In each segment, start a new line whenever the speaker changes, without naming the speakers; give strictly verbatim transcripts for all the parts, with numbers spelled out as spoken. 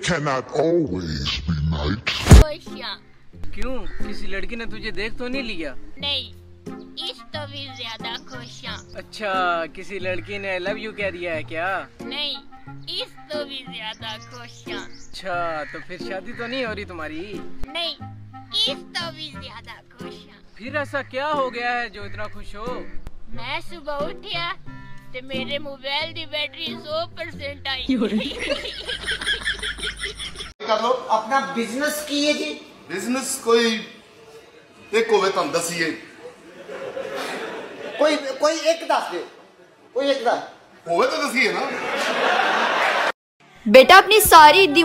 cannot always be nice.
खुशियाँ।
क्यों, किसी लड़की ने तुझे देख तो नहीं लिया?
नहीं, इस तो भी ज्यादा खुशियाँ।
अच्छा, किसी लड़की ने आई लव यू कह दिया है क्या?
नहीं, इस तो भी ज्यादा खुशियाँ।
अच्छा, तो फिर शादी तो नहीं हो रही तुम्हारी?
नहीं, इस तो भी ज्यादा खुशियाँ।
फिर ऐसा क्या हो गया है जो इतना खुश हो?
मैं सुबह उठिया ते मेरे मोबाइल की बैटरी सौ परसेंट आई।
कर लो अपना बिजनेस की है जी।
बिजनेस कोई एक होवे तुम दसिए।
कोई कोई एक दस दे, कोई एक दस
होवे तो दसिए ना।
बेटा अपनी सारी ईदी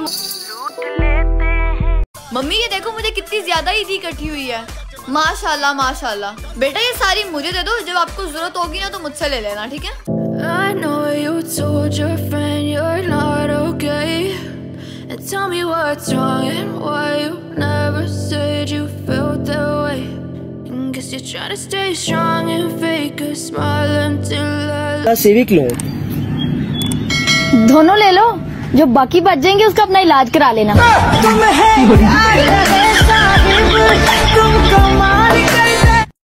मम्मी ये देखो मुझे कितनी ज्यादा ईदी इकट्ठी हुई है। माशाल्लाह माशाल्लाह। बेटा ये सारी मुझे दे दो, जब आपको जरूरत होगी ना तो मुझसे ले लेना, ठीक है? I know you told your friend you're not okay, and tell me what's wrong and why you never said you felt that way. And guess you're trying to stay strong and fake a smile until I
civic loan
दोनों ले लो, जो बाकी बच जाएंगे उसका अपना इलाज करा लेना। तुम है